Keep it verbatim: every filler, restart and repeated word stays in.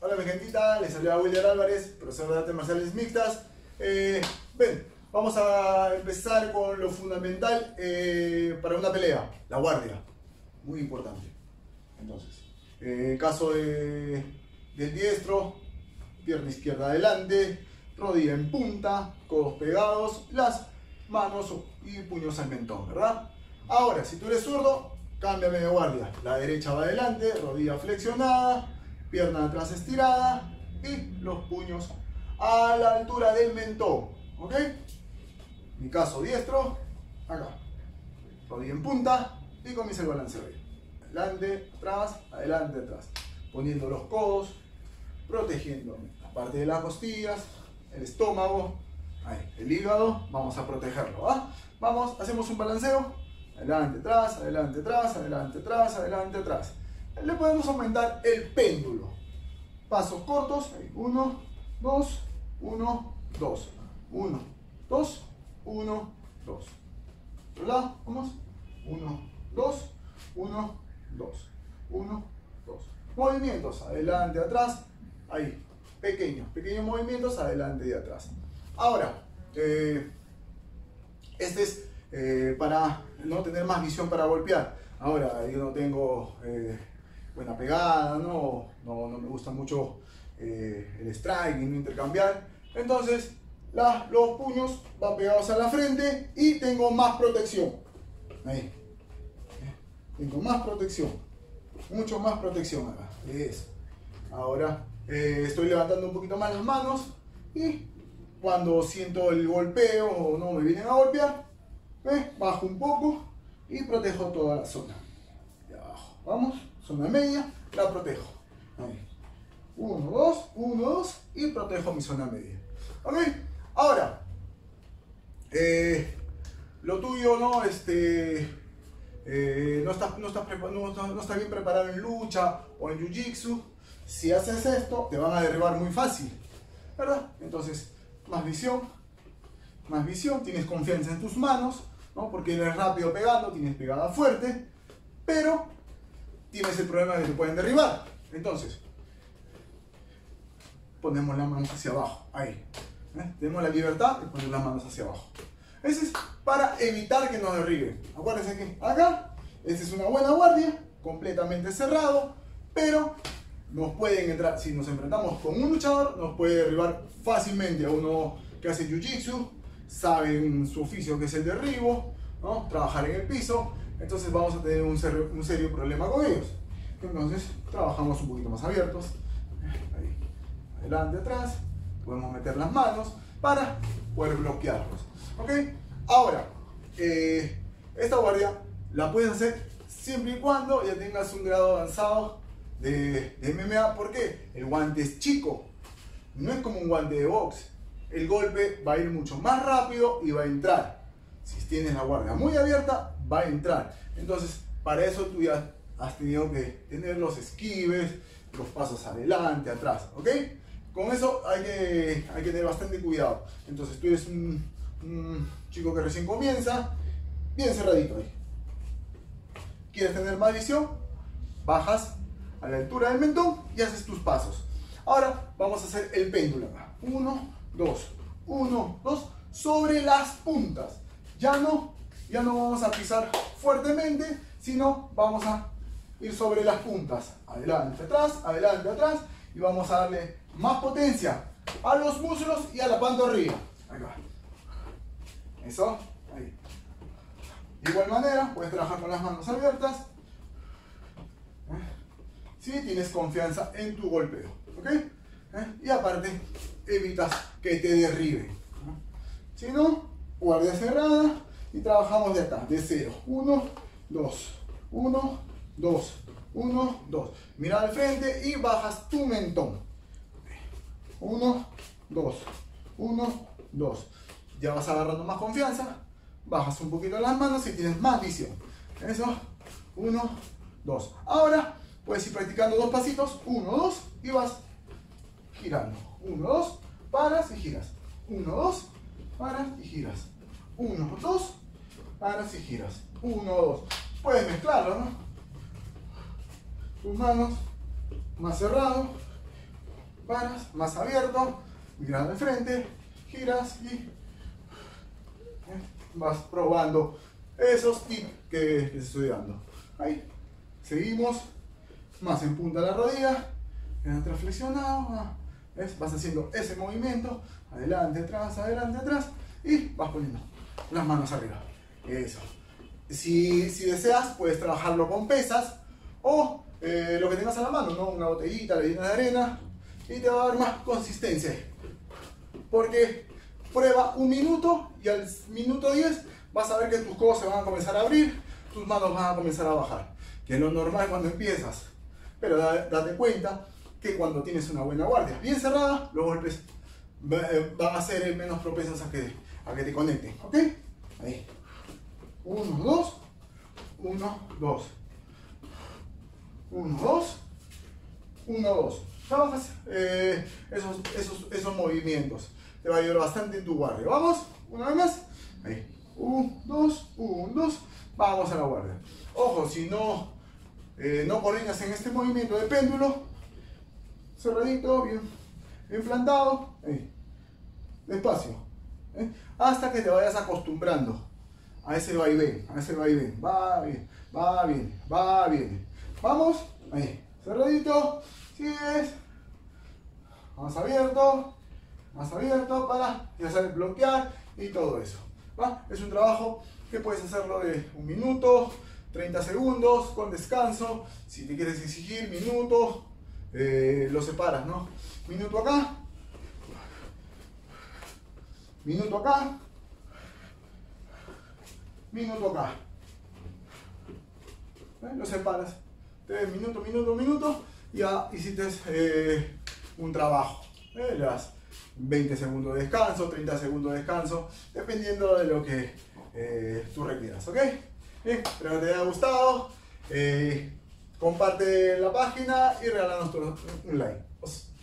Hola mi gentita, les saluda William Álvarez, profesor de artes marciales mixtas. Eh, ven, vamos a empezar con lo fundamental eh, para una pelea, la guardia. Muy importante. Entonces, eh, caso de, del diestro, pierna izquierda adelante, rodilla en punta, codos pegados, las manos y puños al mentón, ¿verdad? Ahora, si tú eres zurdo, cámbiame de guardia. La derecha va adelante, rodilla flexionada, pierna atrás estirada y los puños a la altura del mentón, ¿ok? Mi caso diestro, acá, rodilla en punta y comienza el balanceo. Adelante, atrás, adelante, atrás. Poniendo los codos, protegiendo la parte de las costillas, el estómago, ahí, el hígado, vamos a protegerlo, ¿va? Vamos, hacemos un balanceo, adelante, atrás, adelante, atrás, adelante, atrás, adelante, atrás. Le podemos aumentar el péndulo. Pasos cortos, ahí, uno, dos, uno, dos, uno, dos, uno, dos. Otro lado, vamos, uno, dos, uno, dos, uno, dos. Movimientos, adelante, atrás, ahí, pequeños, pequeños movimientos, adelante y atrás. Ahora, eh, este es eh, para no tener más visión para golpear. Ahora, yo no tengo eh, buena pegada, no, no, no me gusta mucho eh, el striking, no intercambiar. Entonces, la, los puños van pegados a la frente y tengo más protección. Ahí. Tengo más protección. Mucho más protección acá. Eso. Ahora, eh, estoy levantando un poquito más las manos y cuando siento el golpeo o no me vienen a golpear, ¿eh? Bajo un poco y protejo toda la zona. Y abajo, vamos, zona media, la protejo. Ahí. Uno, dos, uno, dos y protejo mi zona media. ¿Ok? Ahora, eh, lo tuyo, ¿no? Este, eh, no, está, no, está no, está, no está bien preparado en lucha o en jiu-jitsu. Si haces esto, te van a derribar muy fácil, ¿verdad? Entonces, más visión, más visión, tienes confianza en tus manos, ¿no? Porque eres rápido pegando, tienes pegada fuerte, pero tienes el problema de que te pueden derribar. Entonces, ponemos las manos hacia abajo, ahí. ¿Eh? Tenemos la libertad de poner las manos hacia abajo. Eso es para evitar que nos derriben. Acuérdense que acá, esta es una buena guardia, completamente cerrado, pero nos pueden entrar, si nos enfrentamos con un luchador, nos puede derribar fácilmente. A uno que hace jiu-jitsu, saben su oficio que es el derribo, ¿no? Trabajar en el piso, entonces vamos a tener un serio, un serio problema con ellos. Entonces trabajamos un poquito más abiertos, ahí, adelante, atrás, podemos meter las manos para poder bloquearlos, ¿ok? Ahora, eh, esta guardia la puedes hacer siempre y cuando ya tengas un grado avanzado de, de M M A. ¿Por qué? El guante es chico, no es como un guante de box. El golpe va a ir mucho más rápido y va a entrar. Si tienes la guardia muy abierta, va a entrar. Entonces, para eso tú ya has tenido que tener los esquives, los pasos adelante, atrás, ¿ok? Con eso hay que, hay que tener bastante cuidado. Entonces, tú eres un, un chico que recién comienza, bien cerradito ahí. ¿Quieres tener más visión? Bajas a la altura del mentón y haces tus pasos. Ahora vamos a hacer el péndulo acá. Uno, dos, uno, dos, sobre las puntas. Ya no, ya no vamos a pisar fuertemente, sino vamos a ir sobre las puntas. Adelante, atrás, adelante, atrás. Y vamos a darle más potencia a los muslos y a la pantorrilla. Acá. Eso, ahí. De igual manera, puedes trabajar con las manos abiertas. Si tienes confianza en tu golpeo, ¿ok? ¿Eh? Y aparte, evitas que te derriben. Si no, guardia cerrada y trabajamos de acá, de cero. Uno, dos, uno, dos, uno, dos. Mira al frente y bajas tu mentón. Uno, dos, uno, dos. Ya vas agarrando más confianza. Bajas un poquito las manos y tienes más visión. Eso, uno, dos. Ahora puedes ir practicando dos pasitos, uno, dos, y vas girando. Uno, dos, paras y giras. Uno, dos, paras y giras. Uno, dos, paras y giras. Uno, dos. Puedes mezclarlo, ¿no? Tus manos más cerrado. paras, más abierto, mirando de frente, giras y vas probando esos tips que, que te estoy dando. Ahí, seguimos, más en punta la rodilla, en atrás flexionado, ¿ves? Vas haciendo ese movimiento, adelante, atrás, adelante, atrás, y vas poniendo las manos arriba. Eso. Si, si deseas, puedes trabajarlo con pesas o eh, lo que tengas a la mano, ¿no? Una botellita, la llena de arena, y te va a dar más consistencia. Porque prueba un minuto y al minuto diez vas a ver que tus codos se van a comenzar a abrir, tus manos van a comenzar a bajar, que es lo normal cuando empiezas. Pero da, date cuenta que cuando tienes una buena guardia bien cerrada, los golpes van a ser menos propensos a que, a que te conecten. ¿Ok? Ahí. Uno, dos. Uno, dos. Uno, dos. Uno, dos. Trabajas eh, esos, esos, esos movimientos. Te va a ayudar bastante en tu guardia. Vamos, una vez más. Ahí. Un, dos, un, dos. Vamos a la guardia. Ojo, si no, eh, no coordinas en este movimiento de péndulo, cerradito, bien, bien plantado. Ahí. Despacio. ¿eh? Hasta que te vayas acostumbrando a ese vaivén, a ese vaivén. Va bien, va bien, va bien. Vamos. Ahí. Cerradito. Sigues. Más abierto. Más abierto para ya sabes bloquear y todo eso. ¿va? Es un trabajo que puedes hacerlo de un minuto, treinta segundos, con descanso. Si te quieres exigir minuto, eh, lo separas, ¿no? Minuto acá. Minuto acá. Minuto acá. ¿Eh? Lo separas. Eh, minuto, minuto, minuto. Ya hiciste eh, un trabajo. ¿Eh? Le das veinte segundos de descanso, treinta segundos de descanso, dependiendo de lo que eh, tú requieras. ¿Ok? Bien, espero que te haya gustado. Eh, comparte la página y regálanos un like.